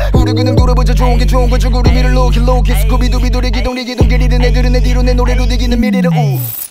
우리 그냥 돌아보자 좋은 게 좋은 거죠 구름 위를 로키 스쿠비두비돌이 기동 리기동 게리는 애들은 내 뒤로 내 노래로 디기는 미래를